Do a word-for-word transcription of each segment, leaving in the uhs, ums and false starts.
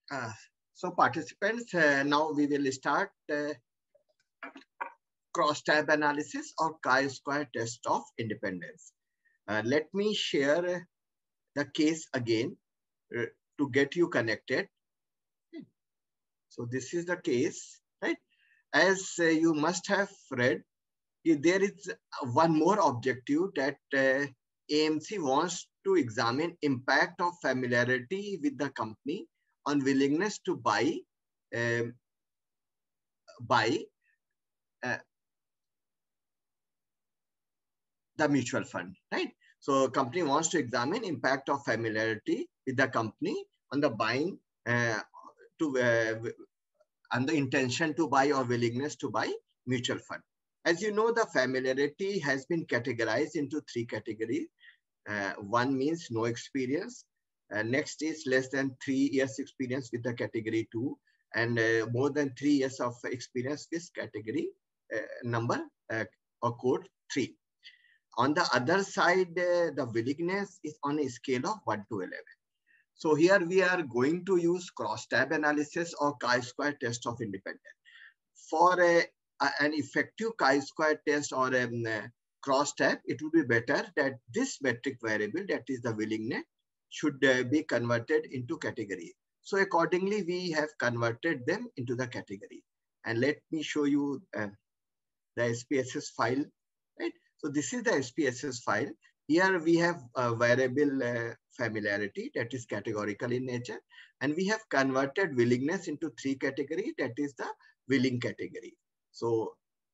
Uh, so participants, uh, now we will start uh, cross-tab analysis or chi-square test of independence. Uh, let me share the case again uh, to get you connected. So this is the case, right? As uh, you must have read, there is one more objective that uh, A M C wants to examine impact of familiarity with the company on willingness to buy um, buy uh, the mutual fund, right? So company wants to examine impact of familiarity with the company on the buying uh, to uh, and the intention to buy or willingness to buy mutual fund. As you know, the familiarity has been categorized into three categories. Uh, one means no experience. Uh, next is less than three years experience with the category two, and uh, more than three years of experience with category uh, number uh, or code three. On the other side, uh, the willingness is on a scale of one to eleven. So here we are going to use cross-tab analysis or chi-square test of independence. For a, a, an effective chi-square test or a um, uh, cross-tab, it would be better that this metric variable, that is the willingness, should uh, be converted into category. So accordingly, we have converted them into the category. And let me show you uh, the S P S S file, right? So this is the S P S S file. Here we have a variable uh, familiarity that is categorical in nature. And we have converted willingness into three categories, that is the willing category. So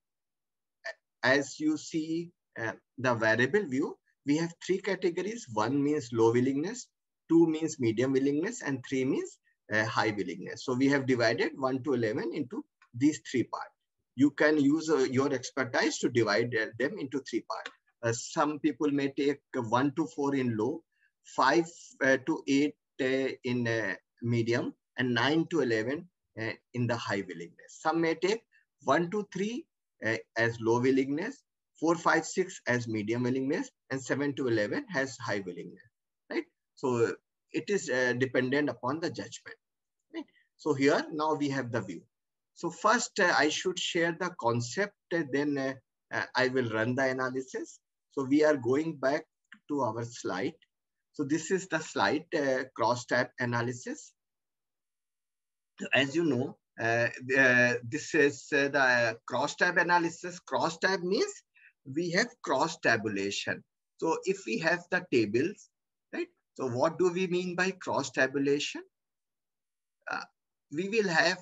as you see uh, the variable view, we have three categories. One means low willingness, two means medium willingness, and three means uh, high willingness. So we have divided one to eleven into these three parts. You can use uh, your expertise to divide uh, them into three parts. Uh, some people may take one to four in low, five uh, to eight uh, in uh, medium, and nine to eleven uh, in the high willingness. Some may take one to three uh, as low willingness, four, five, six as medium willingness, and seven to eleven has high willingness, right? So it is uh, dependent upon the judgment, right? So here now we have the view. So first uh, I should share the concept, uh, then uh, uh, I will run the analysis. So we are going back to our slide. So this is the slide, uh, cross-tab analysis. As you know, uh, uh, this is uh, the cross-tab analysis. Cross-tab means we have cross-tabulation. So if we have the tables, right? So what do we mean by cross-tabulation? Uh, we will have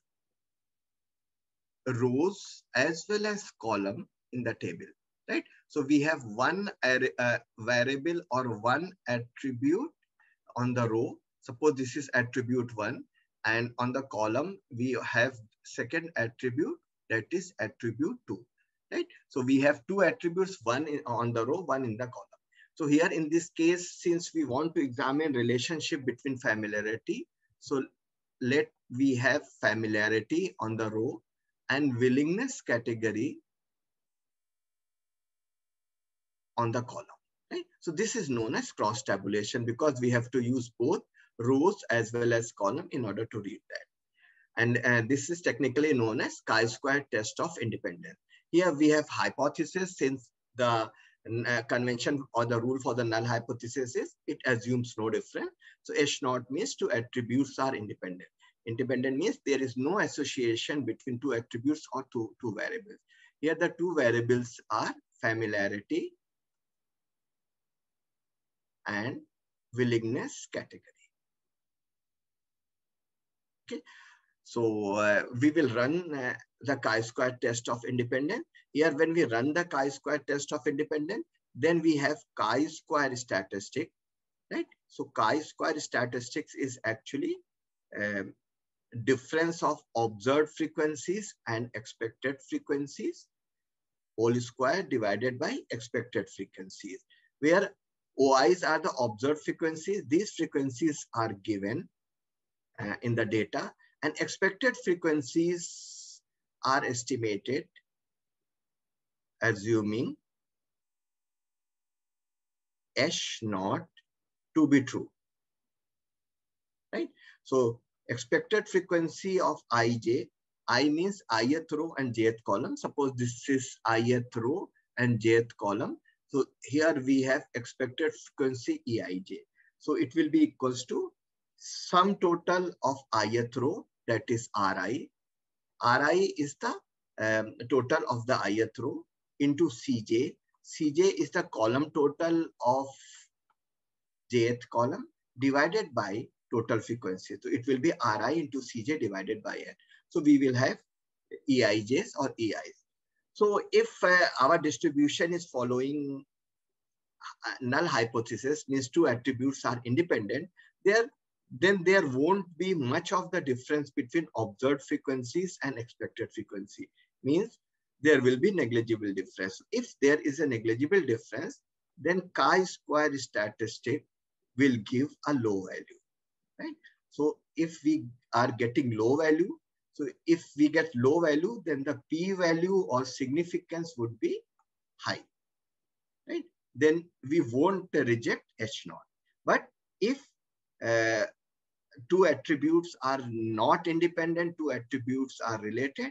rows as well as column in the table, right? So we have one uh, variable or one attribute on the row. Suppose this is attribute one, and on the column we have second attribute, that is attribute two, right? So we have two attributes, one in, on the row, one in the column. So here in this case, since we want to examine relationship between familiarity, so let we have familiarity on the row and willingness category on the column, right? So this is known as cross tabulation because we have to use both rows as well as column in order to read that. And uh, this is technically known as chi-square test of independence. Here we have hypothesis, since the uh, convention or the rule for the null hypothesis is it assumes no difference. So H naught means two attributes are independent. Independent means there is no association between two attributes or two, two variables. Here the two variables are familiarity and willingness category. Okay. So uh, we will run uh, the chi-square test of independence. Here when we run the chi-square test of independence, then we have chi-square statistic, right? So chi-square statistics is actually um, difference of observed frequencies and expected frequencies whole square divided by expected frequencies, where O Is are the observed frequencies. These frequencies are given uh, in the data, and expected frequencies are estimated assuming H naught to be true, right? So expected frequency of ij. I means ith row and jth column. Suppose this is ith row and jth column. So here we have expected frequency eij. So it will be equals to sum total of ith row, that is ri. Ri is the um, total of the ith row into cj. Cj is the column total of jth column divided by total frequency. So it will be Ri into Cj divided by N. So we will have E I Js or E Is. So if uh, our distribution is following uh, null hypothesis, means two attributes are independent, there then there won't be much of the difference between observed frequencies and expected frequency. Means there will be negligible difference. If there is a negligible difference, then chi-square statistic will give a low value, right? So if we are getting low value, so if we get low value, then the p-value or significance would be high, right? Then we won't reject H naught. But if uh, two attributes are not independent, two attributes are related,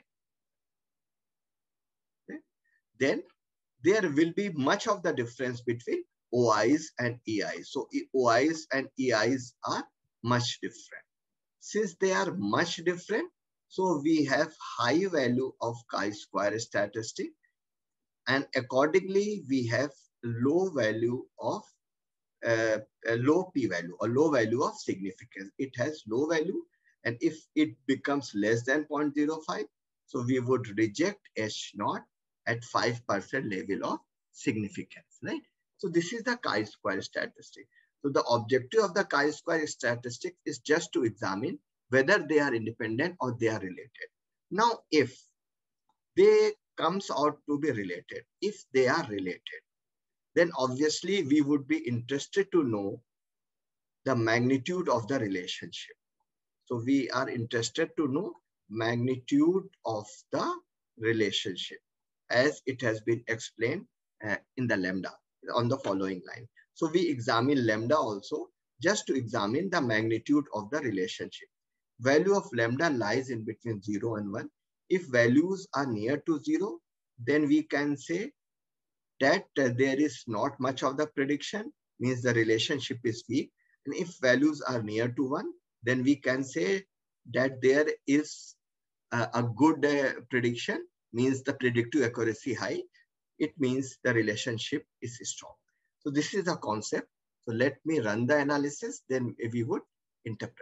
okay, then there will be much of the difference between O Is and E Is. So O Is and E Is are much different. Since they are much different, so we have high value of chi-square statistic, and accordingly we have low value of uh, a low p-value or low value of significance. It has low value, and if it becomes less than zero point zero five, so we would reject H naught at five percent level of significance, right? So this is the chi-square statistic. So the objective of the chi-square statistic is just to examine whether they are independent or they are related. Now, if they comes out to be related, if they are related, then obviously we would be interested to know the magnitude of the relationship. So we are interested to know magnitude of the relationship as it has been explained uh, in the lambda on the following line. So we examine lambda also just to examine the magnitude of the relationship. Value of lambda lies in between zero and one. If values are near to zero, then we can say that uh, there is not much of the prediction, means the relationship is weak. And if values are near to one, then we can say that there is a, a good uh, prediction, means the predictive accuracy high. It means the relationship is strong. So this is the concept. So let me run the analysis, then we would interpret.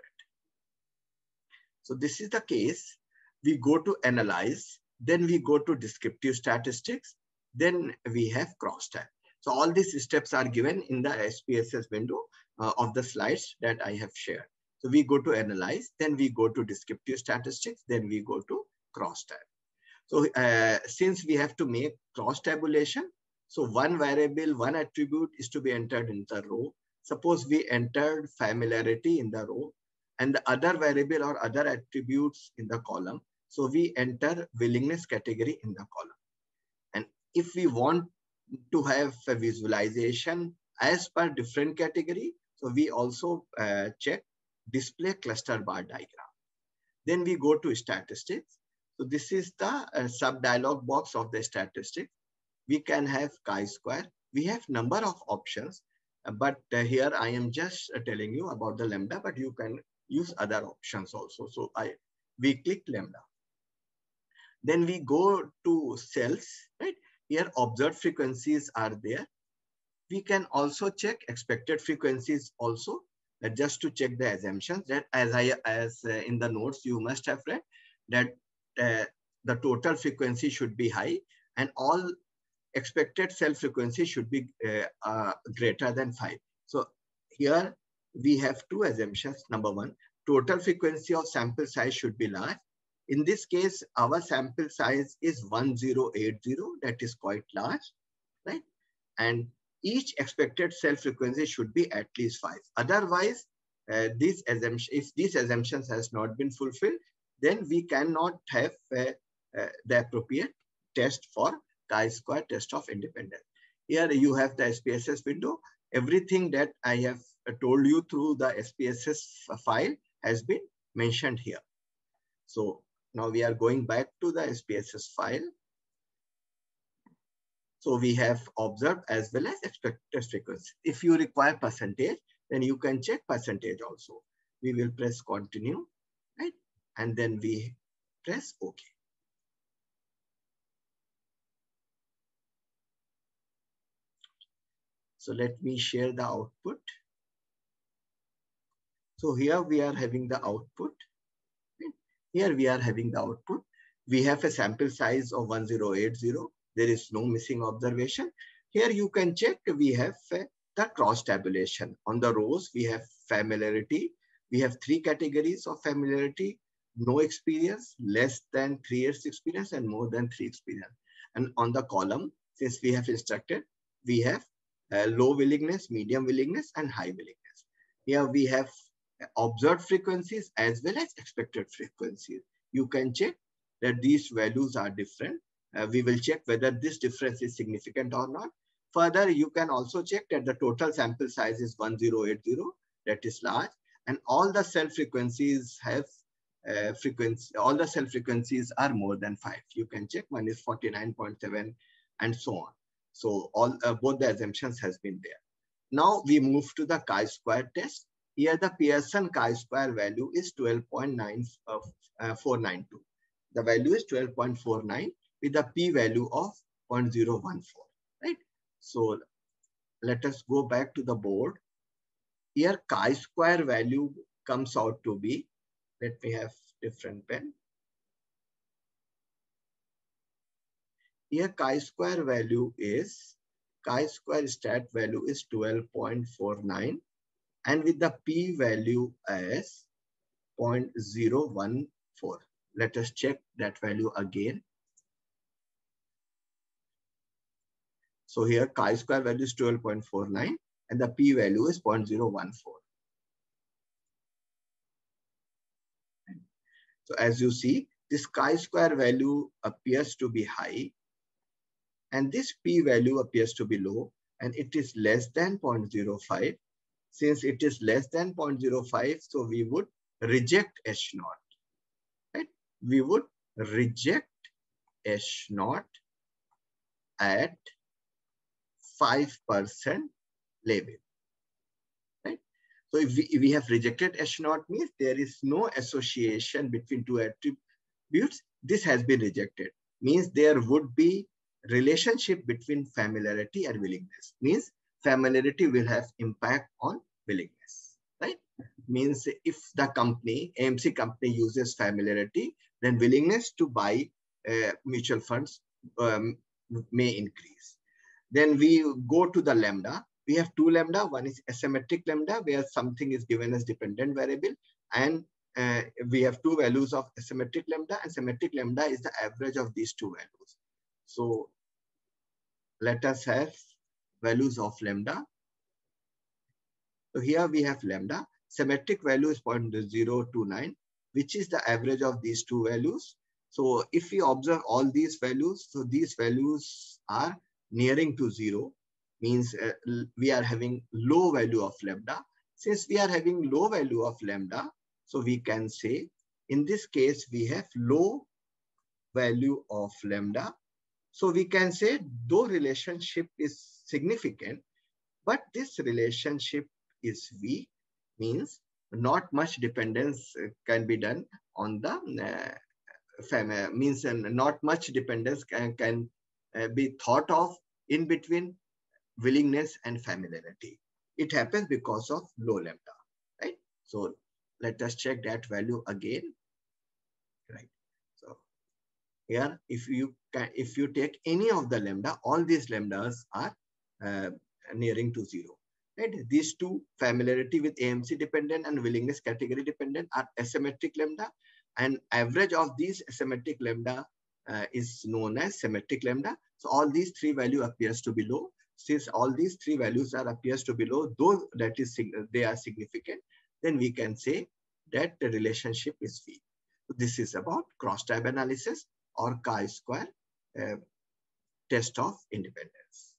So this is the case. We go to analyze, then we go to descriptive statistics, then we have crosstab. So all these steps are given in the S P S S window uh, of the slides that I have shared. So we go to analyze, then we go to descriptive statistics, then we go to crosstab. So uh, since we have to make cross tabulation, so one variable, one attribute is to be entered in the row. Suppose we entered familiarity in the row and the other variable or other attributes in the column. So we enter willingness category in the column. And if we want to have a visualization as per different category, so we also uh, check display cluster bar diagram. Then we go to statistics. So this is the uh, sub dialog box of the statistics. We can have chi-square. We have number of options, uh, but uh, here I am just uh, telling you about the lambda, but you can use other options also. So I we click lambda. Then we go to cells, right? Here observed frequencies are there. We can also check expected frequencies also, uh, just to check the assumptions that as I as uh, in the notes you must have read that uh, the total frequency should be high and all expected cell frequency should be uh, uh, greater than five. So here we have two assumptions. Number one, total frequency of sample size should be large. In this case, our sample size is one thousand eighty, that is quite large, right? And each expected cell frequency should be at least five. Otherwise, uh, this assumption, if these assumptions has not been fulfilled, then we cannot have uh, uh, the appropriate test for chi-square test of independence. Here you have the S P S S window. Everything that I have told you through the S P S S file has been mentioned here. So now we are going back to the S P S S file. So we have observed as well as expected frequency. If you require percentage, then you can check percentage also. We will press continue, right? And then we press OK. So let me share the output. So here we are having the output. Here we are having the output. We have a sample size of one thousand eighty. There is no missing observation. Here you can check we have uh, the cross tabulation. On the rows, we have familiarity. We have three categories of familiarity: no experience, less than three years experience, and more than three experience. And on the column, since we have instructed, we have uh, low willingness, medium willingness, and high willingness. Here we have observed frequencies as well as expected frequencies. You can check that these values are different. Uh, we will check whether this difference is significant or not. Further, you can also check that the total sample size is one thousand eighty, that is large, and all the cell frequencies have uh, frequency, all the cell frequencies are more than five. You can check one is forty-nine point seven and so on. So all uh, both the assumptions has been there. Now we move to the chi-square test. Here the Pearson chi-square value is twelve point nine four nine two. The value is twelve point four nine with a p-value of zero point zero one four, right? So let us go back to the board. Here chi-square value comes out to be, let me have different pen. Here chi-square value is, chi-square stat value is twelve point four nine and with the p-value as zero point zero one four. Let us check that value again. So here chi-square value is twelve point four nine and the p-value is zero point zero one four. So as you see, this chi-square value appears to be high and this p-value appears to be low and it is less than zero point zero five. Since it is less than zero point zero five, so we would reject H naught, right? We would reject H naught at five percent level, right? So if we, if we have rejected H naught means there is no association between two attributes. This has been rejected. Means there would be relationship between familiarity and willingness. Means familiarity will have impact on willingness, right? Means if the company, A M C company uses familiarity, then willingness to buy uh, mutual funds um, may increase. Then we go to the lambda. We have two lambda. One is asymmetric lambda where something is given as dependent variable, and uh, we have two values of asymmetric lambda, and symmetric lambda is the average of these two values. So let us have values of lambda. So here we have lambda. Symmetric value is zero point zero two nine, which is the average of these two values. So if we observe all these values, so these values are nearing to zero, means uh, we are having low value of lambda. Since we are having low value of lambda, so we can say in this case we have low value of lambda. So we can say though relationship is significant, but this relationship is weak, means not much dependence can be done on the uh, means and not much dependence can, can uh, be thought of in between willingness and familiarity. It happens because of low lambda, right? So let us check that value again, right? So here, if you can, if you take any of the lambda, all these lambdas are uh, nearing to zero. Right? These two, familiarity with A M C dependent and willingness category dependent, are asymmetric lambda, and average of these asymmetric lambda uh, is known as symmetric lambda. So all these three value appears to be low. Since all these three values are appears to be low, though that is they are significant, then we can say that the relationship is weak. So this is about cross-tab analysis or chi-square uh, test of independence.